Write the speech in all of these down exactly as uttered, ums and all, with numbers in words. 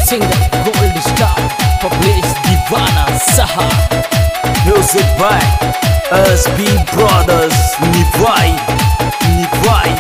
singer Gold Star published Divana Saha. Music by S B Brothers. Nivai, Nivai.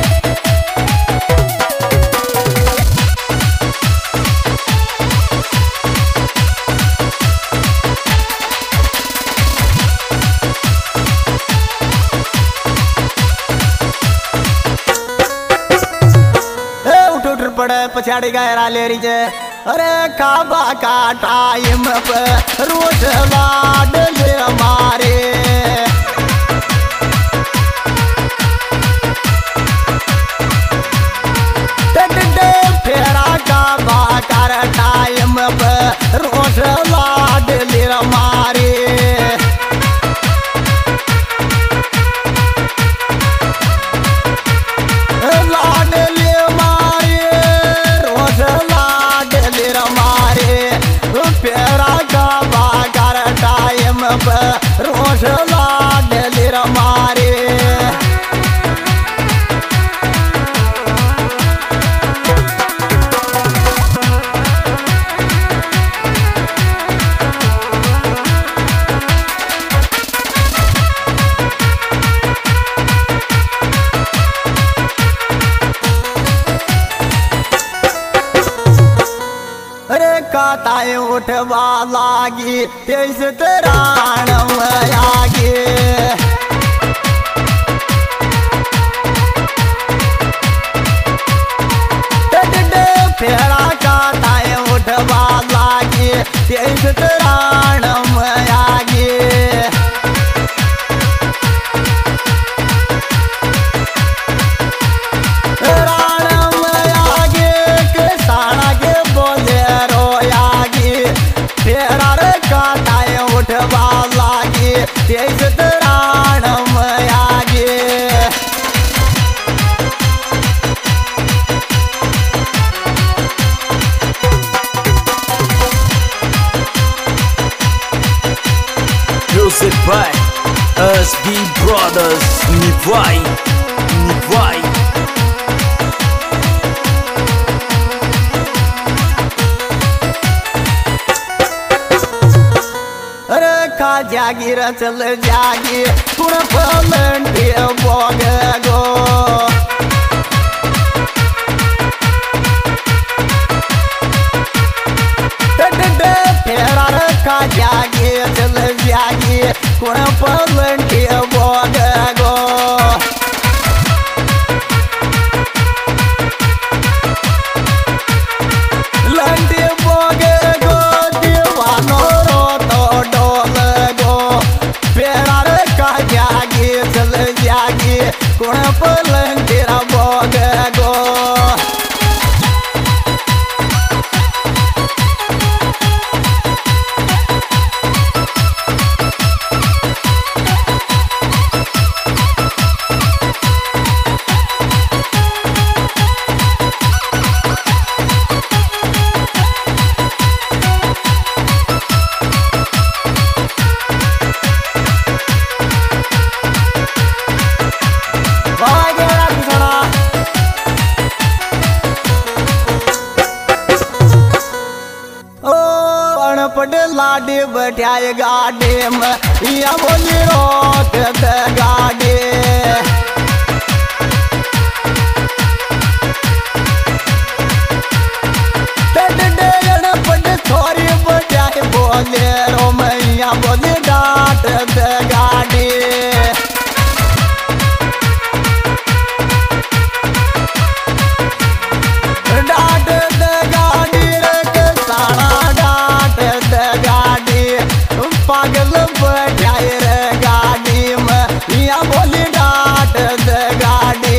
पड़े पछाड़ी गहरा ले रही जे अरे खाबा का टाइम पे रोज लाड ले मारे फेरा का बाकार टाइम पे रोज लाड ले मारे रोज लाड लिर मारे काताएं उठवा लागी तेईस तराण आगे फेरा काताएं उठवा लागी तेईस तराण आगे तेईस तराण आगे Music by S B Brothers. Nivai, Nivai. खा जागी रचल जागी कुण पलंटी बोग गो फेरा रखा जागी चल जागी कुण पलंटी बोग गो लंटी बोग गो दीवानो रो तो डोल जागी चल जागी कुण पलंग तेरा बोग गो पड़े लाडे बैठाए गाड़े में या बोली रोक दे गाड़े पड़े थोड़ी बैठाए बोले रो मैया बोली डांट दे गाड़े डांट दे गाड़ी रे सारा पागल बैठाए रे गाड़ी में या बोली डांट दे गाड़ी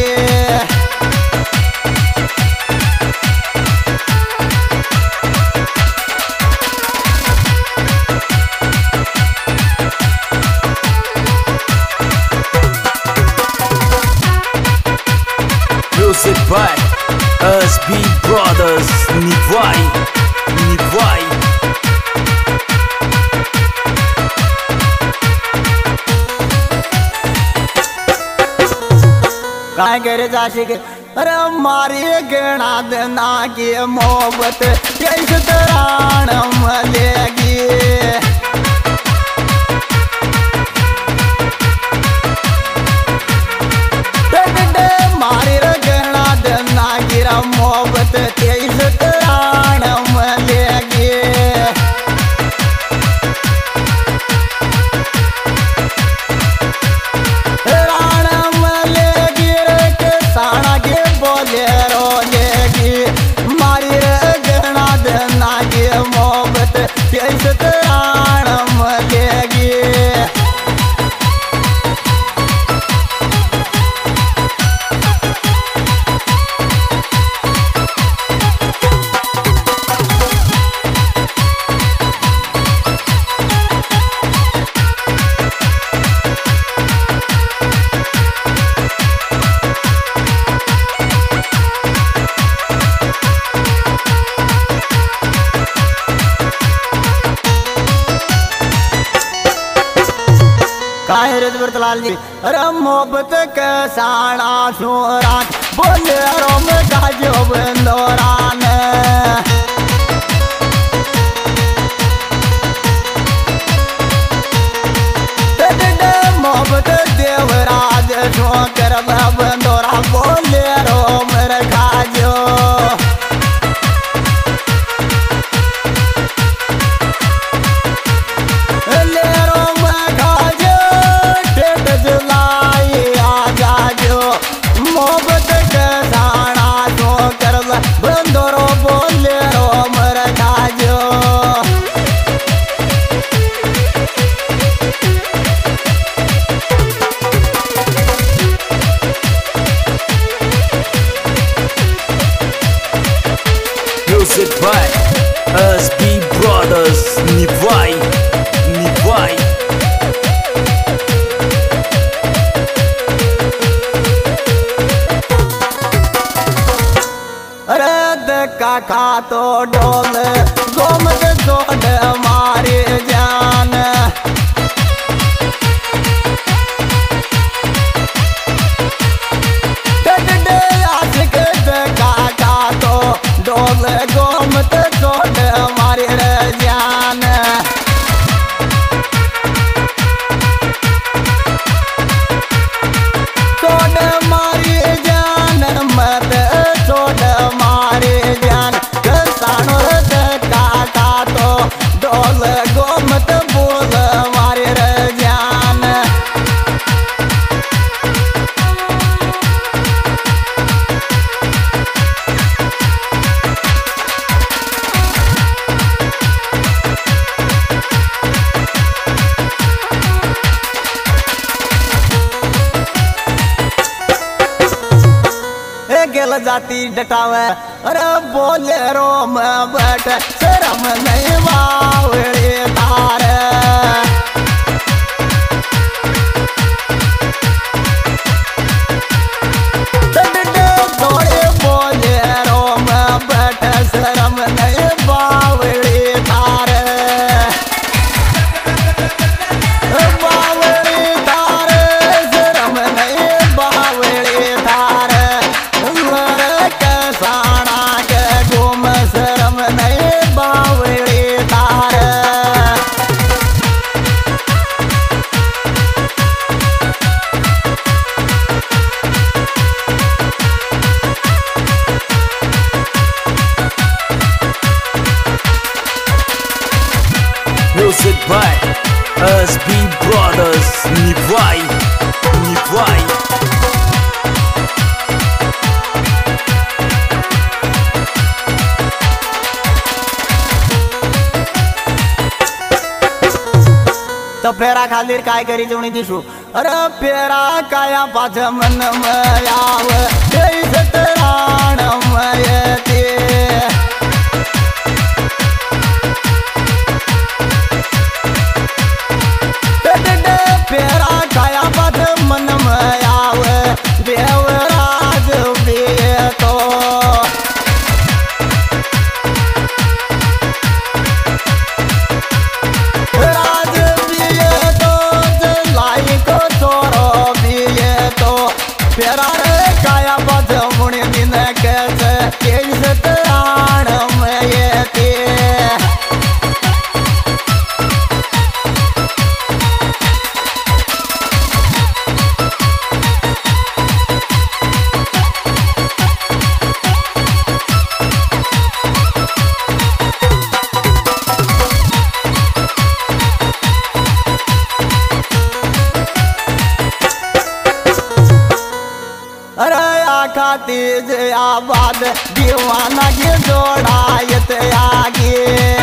Music by S B Brothers. Nivai, Nivai. काय करे जाशी के अरे मारी गणा देना की मोहब्बत कैसे तराण मलेगी मारी गणा देना की मोहब्बत कैसे तराण मलेगी कैसे तराण मलेगी लाल जी अरे मोहब्बत के साड़ा सोरान बोले रोम गाजो बंदोरान मोहब्बत देवराज सो कर बंदोरा बोले रोम गाजो बंदोरो बोले रो मर खाजो Music by S B Brothers Nivai Nivai काका तो डोल गोमत जोड़ मारे जान काका तो डोल गोमत जोड़ मारे जान छोड़ मारी जान मत छोड़ मारे जान कसानो काका तो डोल गोमत बोल मारे जान गेल जाती डटावे अरे बोले रोम बट शरम नहीं बावड़ी तारे थोड़े बोले रोम बट शरम नहीं बावड़ी तारे बावड़ी तारे शरम नहीं बावड़ी तारे साड़ा के घूम शरम नहीं बावड़ी तार Music by S B Brothers Nivai Nivai तो फेरा खालीर काय करी जोणी दिसू अरे फेरा काया पाच मन मयाव तराण मयते फेरा काया पाच मन मयाव देवराज बेतो फेरा रे काया बद मुनि दीवाना के जोड़ायत आगे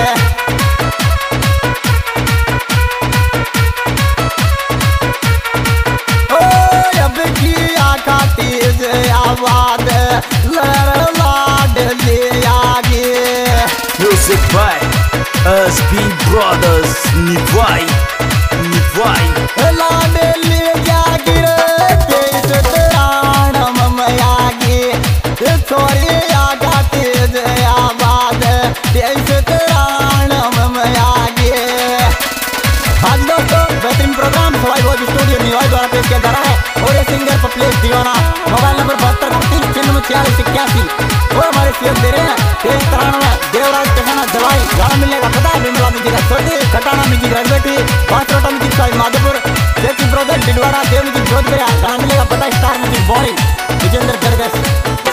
ओ अब की आका तेज आवाज लड़ लाड ले आगे Music by S B Brothers Nivai Nivai लाड ले जागे तेज तराणम मयागे छोरी आगा तेज आबाद तेज तराणम मयागे। आज दोस्तों बेहतरीन प्रोग्राम सवाई भोज स्टूडियो निवाई द्वारा पेश किया जा रहा है और ये सिंगर पप्लेश दीवाना मोबाइल नंबर बहत्तर बत्तीस छिन्नवे छियालीस इक्यासी वो हमारे सीएम दे रहे हैं तेज तराणम देवराज टेखाना दवाई गाना मिलने का पता है बिमला म्यूजिक है छोटे खटाना म्यूजिक रजबेटी पांच रोटा music Sai Madhopur Sethi brother Didwara Dev music Jodhpur गाना मिलेगा पता स्टार म्यूजिक बॉय विजेंद्र दरगस।